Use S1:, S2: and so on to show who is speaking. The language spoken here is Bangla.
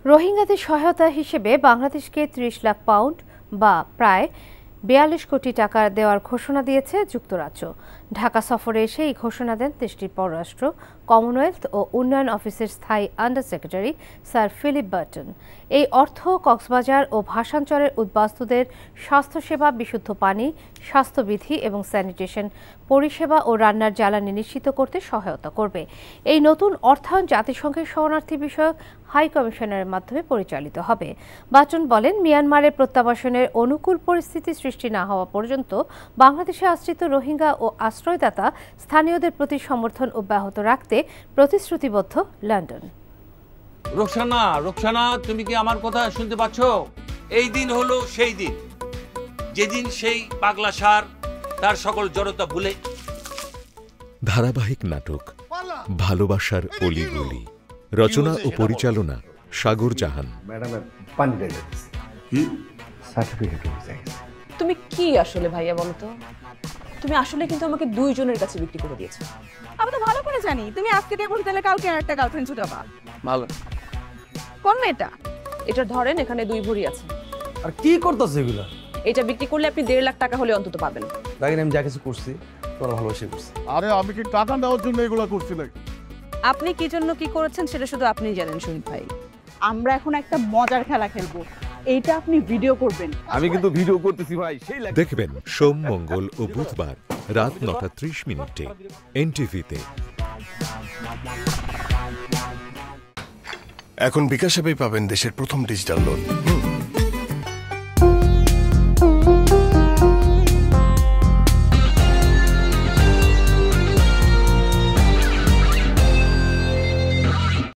S1: রোহিঙ্গাদের সহায়তা হিসেবে বাংলাদেশকে ৩০ লাখ পাউন্ড বা প্রায় ৪২ কোটি টাকা দেওয়ার ঘোষণা দিয়েছে যুক্তরাজ্য। ঢাকা সফরে এসে এই ঘোষণা দেন দেশটির পররাষ্ট্র, কমনওয়েলথ ও উন্নয়ন অফিসের স্থায়ী under secretary sir Philip Barton. এই অর্থ কক্সবাজার ও ভাসানচরের উদ্বাস্তুদের স্বাস্থ্যসেবা, বিশুদ্ধ পানি, স্বাস্থ্যবিধি এবং স্যানিটেশন পরিষেবা ও রান্নার জ্বালানি নিশ্চিত করতে সহায়তা করবে। এই নতুন অর্থায়ন জাতিসংঘের শরণার্থী বিষয়ক হাই কমিশনারের মাধ্যমে পরিচালিত হবে। বার্টন বলেন, মিয়ানমারের প্রত্যাবাসনের অনুকূল পরিস্থিতি সৃষ্টি না হওয়া পর্যন্ত বাংলাদেশে আশ্রিত রোহিঙ্গা ও আশ্রয়দাতা স্থানীয়দের প্রতি সমর্থন অব্যাহত রাখতে প্রতিশ্রুতিবদ্ধ লন্ডন।
S2: রোকসানা, তুমি কি আমার কথা শুনতে পাচ্ছ? এই দিন হলো সেই দিন যেদিন সেই পাগলা সার তার সকল জড়তা ভুলে।
S3: ধারাবাহিক নাটক ভালোবাসার অলিগলি, রচনা ও পরিচালনা সাগর জাহান।
S4: তুমি কি আসলে ভাইয়া বলো তো? তুমি আসলে কিন্তু আমাকে দুইজনের কাছে বিক্রি করে দিয়েছো।
S5: আমি তো ভালো করে জানি তুমি আজকে দিয়ে বলতে গেলে কালকে একটা গার্লফ্রেন্ড ছুটাবা।
S2: ভালো
S5: কোন মেয়েটা?
S4: এটা ধরেন, এখানে 2 ভরি আছে।
S6: আর কি করতেছে এগুলা?
S4: এটা বিক্রি করলে আপনি 1.5 লাখ টাকা হলে অন্তত পাবেন।
S6: দেখেন আমি যা কিছু করছি তোরা ভালোবাসে করছি।
S7: আরে আমি কি টাকা নেওয়ার জন্য এগুলো করছি নাকি?
S5: আপনি কি জন্য কি করেছেন সেটা শুধু আপনিই জানেন শহীদ ভাই। আমরা এখন একটা মজার খেলা খেলবো, এইটা আপনি ভিডিও করবেন।
S7: আমি কিন্তু ভিডিও করতেছি ভাই।
S3: দেখবেন সোম, মঙ্গল ও বুধবার রাত 9:30 NTV-তে।
S8: এখন বিকাশ অ্যাপেই পাবেন দেশের প্রথম ডিজিটাল লোন।